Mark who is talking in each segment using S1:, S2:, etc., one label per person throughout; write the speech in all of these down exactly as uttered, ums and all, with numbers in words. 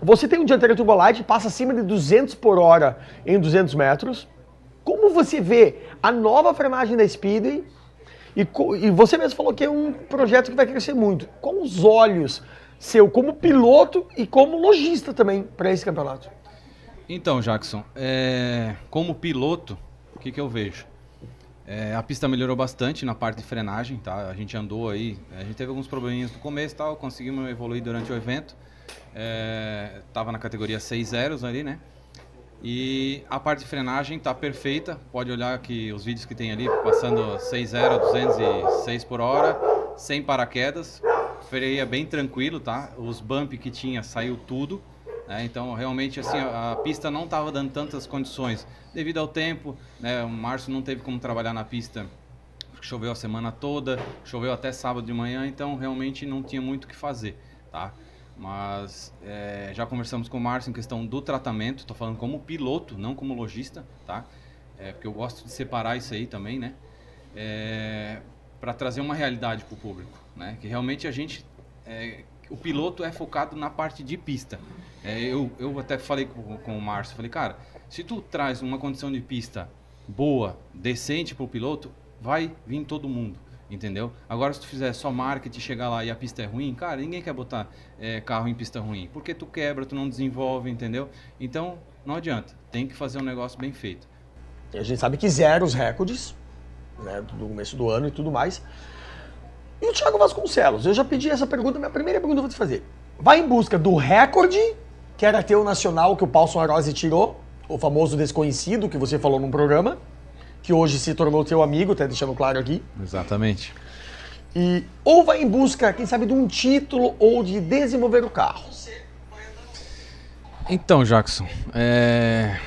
S1: Você tem um Dianteira Turbo Light, passa acima de duzentos por hora em duzentos metros. Como você vê a nova frenagem da Speedway? E, e você mesmo falou que é um projeto que vai crescer muito. Com os olhos seu como piloto e como lojista também para esse campeonato.
S2: Então, Jackson, é, como piloto, o que, que eu vejo? É, a pista melhorou bastante na parte de frenagem, tá? A gente andou aí, a gente teve alguns probleminhas no começo, tal, conseguimos evoluir durante o evento. É, tava na categoria seis zeros ali, né? E a parte de frenagem tá perfeita. Pode olhar que os vídeos que tem ali, passando seis zero, duzentos e seis por hora, sem paraquedas. Freia bem tranquilo, tá? Os bump que tinha saiu tudo. É, então, realmente, assim, a, a pista não estava dando tantas condições devido ao tempo, né? O Márcio não teve como trabalhar na pista, choveu a semana toda, choveu até sábado de manhã, então realmente não tinha muito o que fazer, tá? Mas é, já conversamos com o Márcio em questão do tratamento, estou falando como piloto, não como lojista, tá? É, porque eu gosto de separar isso aí também, né? É, para trazer uma realidade para o público, né? Que realmente a gente... É, o piloto é focado na parte de pista. É, eu, eu até falei com, com o Márcio, falei, cara, se tu traz uma condição de pista boa, decente para o piloto, vai vir todo mundo, entendeu? Agora, se tu fizer só marketing, chegar lá e a pista é ruim, cara, ninguém quer botar é, carro em pista ruim, porque tu quebra, tu não desenvolve, entendeu? Então, não adianta, tem que fazer um negócio bem feito.
S1: A gente sabe que zera os recordes, né, do começo do ano e tudo mais. E o Thiago Vasconcelos, eu já pedi essa pergunta, minha primeira pergunta eu vou te fazer. Vai em busca do recorde, que era ter o nacional que o Paulson Arose tirou, o famoso desconhecido que você falou num programa, que hoje se tornou teu amigo, até deixando claro aqui.
S2: Exatamente.
S1: E, ou vai em busca, quem sabe, de um título ou de desenvolver o carro?
S2: Então, Jackson, é...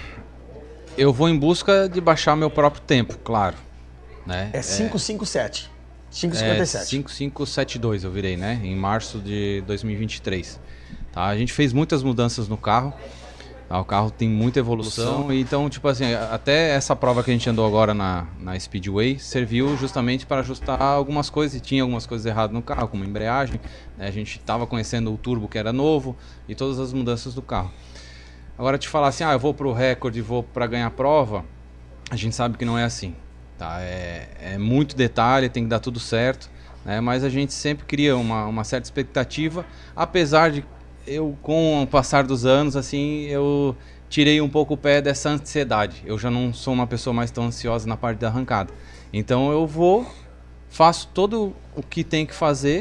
S2: eu vou em busca de baixar meu próprio tempo, claro. Né?
S1: É cinco cinco sete. cinco cinquenta e sete.
S2: É cinco cinco sete dois eu virei, né? Em março de dois mil e vinte e três. Tá? A gente fez muitas mudanças no carro. Tá? O carro tem muita evolução. E então, tipo assim, até essa prova que a gente andou agora na, na Speedway serviu justamente para ajustar algumas coisas. E tinha algumas coisas erradas no carro, como embreagem. Né? A gente estava conhecendo o turbo que era novo e todas as mudanças do carro. Agora, te falar assim, ah, eu vou para o recorde, vou para ganhar a prova, a gente sabe que não é assim. Tá, é, é muito detalhe, tem que dar tudo certo, né? Mas a gente sempre cria uma, uma certa expectativa, apesar de eu, com o passar dos anos, assim, eu tirei um pouco o pé dessa ansiedade. Eu já não sou uma pessoa mais tão ansiosa na parte da arrancada. Então eu vou, faço todo o que tem que fazer,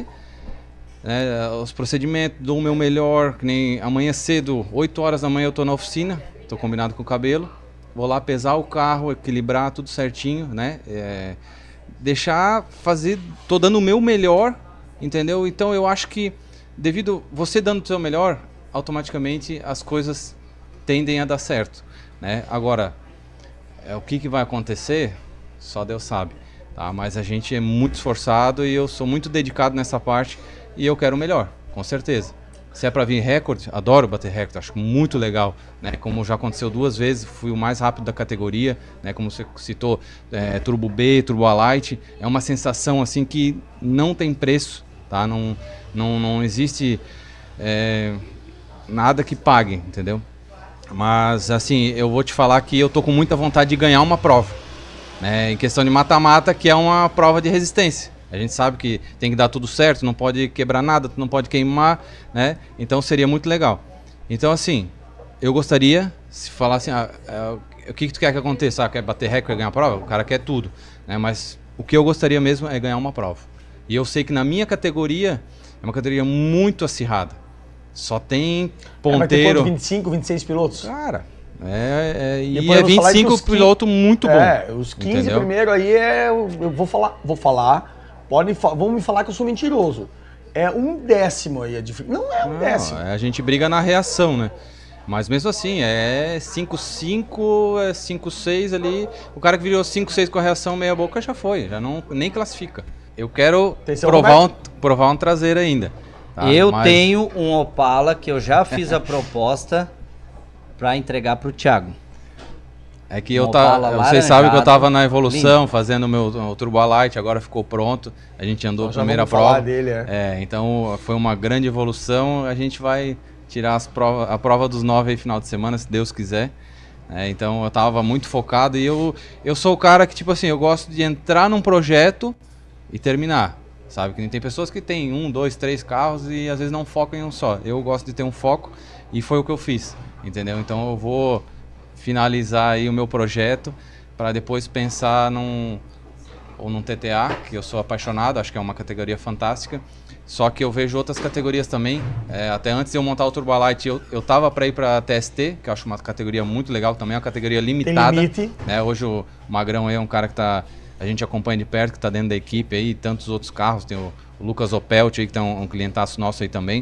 S2: né? Os procedimentos, dou o meu melhor, que nem amanhã cedo, oito horas da manhã eu estou na oficina, estou combinado com o cabelo. Vou lá pesar o carro, equilibrar tudo certinho, né? É, deixar fazer, tô dando o meu melhor, entendeu? Então eu acho que devido você dando o seu melhor, automaticamente as coisas tendem a dar certo, né? Agora, é, o que, que vai acontecer, só Deus sabe, tá? Mas a gente é muito esforçado e eu sou muito dedicado nessa parte e eu quero o melhor, com certeza. Se é para vir recorde, adoro bater recorde, acho muito legal, né? Como já aconteceu duas vezes, fui o mais rápido da categoria, né? Como você citou, é, Turbo B, Turbo Light, é uma sensação assim que não tem preço, tá? Não, não, não existe é, nada que pague, entendeu? Mas assim, eu vou te falar que eu tô com muita vontade de ganhar uma prova, né? Em questão de mata-mata, que é uma prova de resistência. A gente sabe que tem que dar tudo certo, não pode quebrar nada, não pode queimar, né? Então seria muito legal. Então assim, eu gostaria, se falar assim, ah, é, o que, que tu quer que aconteça? Ah, quer bater recorde, quer ganhar prova? O cara quer tudo, né? Mas o que eu gostaria mesmo é ganhar uma prova. E eu sei que na minha categoria, é uma categoria muito acirrada. Só tem ponteiro... É, vai ter quanto,
S1: vinte e cinco, vinte e seis pilotos?
S2: Cara, é, é, e é vinte e cinco pilotos muito bom.
S1: É, os quinze entendeu? Primeiro aí é... Eu vou falar... Vou falar Podem, vão me falar que eu sou mentiroso. É um décimo aí a diferença. Não é um não, décimo.
S2: A gente briga na reação, né? Mas mesmo assim, é cinco cinco, é cinco seis ali. O cara que virou cinco seis com a reação meia boca já foi, já não, nem classifica. Eu quero provar um, provar um traseiro ainda.
S3: Tá? Eu Mas... tenho um Opala que eu já fiz a proposta para entregar para o Thiago.
S2: É que eu tá, vocês sabem que eu tava na evolução, lindo. Fazendo o meu o Turbo Light, agora ficou pronto. A gente andou a primeira prova. Dele, é. É, então foi uma grande evolução. A gente vai tirar as prova, a prova dos nove aí final de semana, se Deus quiser. É, então eu tava muito focado e eu, eu sou o cara que, tipo assim, eu gosto de entrar num projeto e terminar, sabe? Que nem tem pessoas que tem um, dois, três carros e às vezes não focam em um só. Eu gosto de ter um foco e foi o que eu fiz, entendeu? Então eu vou finalizar aí o meu projeto para depois pensar num, ou num T T A, que eu sou apaixonado, acho que é uma categoria fantástica. Só que eu vejo outras categorias também. É, até antes de eu montar o Turbolight, eu, eu tava para ir para a T S T, que eu acho uma categoria muito legal também, é uma categoria limitada.
S1: Tem limite.
S2: Né? Hoje o Magrão aí é um cara que tá, a gente acompanha de perto, que está dentro da equipe aí, tantos outros carros. Tem o, o Lucas Opelt aí, que tá um, um clientaço nosso aí também.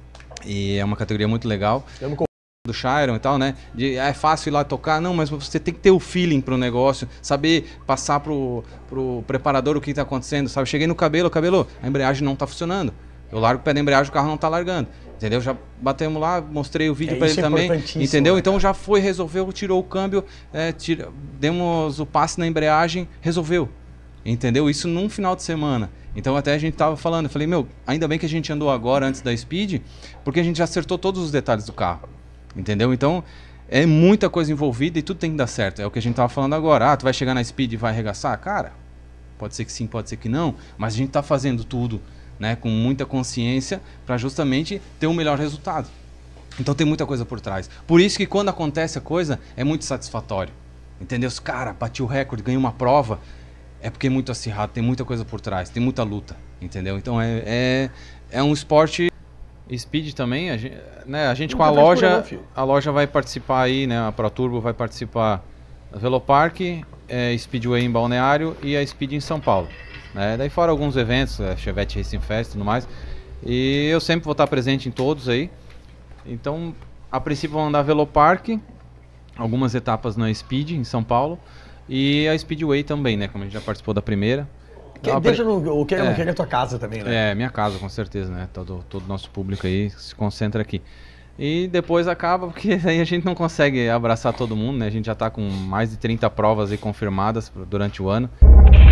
S2: E é uma categoria muito legal.
S1: Eu não
S2: Do Chiron e tal, né? De, ah, é fácil ir lá tocar. Não, mas você tem que ter o feeling pro negócio, saber passar pro, pro preparador o que tá acontecendo, sabe? Cheguei no cabelo, cabelo, a embreagem não tá funcionando. Eu largo o pé da embreagem, o carro não tá largando. Entendeu? Já batemos lá, mostrei o vídeo
S1: É,
S2: para ele
S1: isso é
S2: também. Entendeu?
S1: né,
S2: Então
S1: cara?
S2: já foi, resolveu, tirou o câmbio, é, tira, demos o passe na embreagem, resolveu. Entendeu? Isso num final de semana. Então até a gente tava falando, eu falei, meu, ainda bem que a gente andou agora antes da Speed, porque a gente já acertou todos os detalhes do carro. Entendeu? Então, é muita coisa envolvida e tudo tem que dar certo. É o que a gente tava falando agora. Ah, tu vai chegar na Speed e vai arregaçar? Cara, pode ser que sim, pode ser que não. Mas a gente tá fazendo tudo, né, com muita consciência para justamente ter um melhor resultado. Então tem muita coisa por trás. Por isso que quando acontece a coisa, é muito satisfatório. Entendeu? Se, cara, bati o recorde, ganhei uma prova, é porque é muito acirrado, tem muita coisa por trás, tem muita luta. Entendeu? Então é, é, é um esporte... Speed também, a gente, né, a gente com a loja, a loja vai participar aí, né, a Pro Turbo vai participar da Velopark, é, Speedway em Balneário e a Speed em São Paulo, né, daí fora alguns eventos, é, Chevette Racing Fest e tudo mais, e eu sempre vou estar presente em todos aí. Então, a princípio vão andar a Velopark, algumas etapas na Speed em São Paulo e a Speedway também, né, como a gente já participou da primeira.
S1: Que,
S2: Ah,
S1: deixa no, o que é,
S2: é.
S1: o que é a tua casa também, né?
S2: É, minha casa, com certeza, né? Todo todo nosso público aí se concentra aqui. E depois acaba, porque aí a gente não consegue abraçar todo mundo, né? A gente já tá com mais de trinta provas aí confirmadas durante o ano.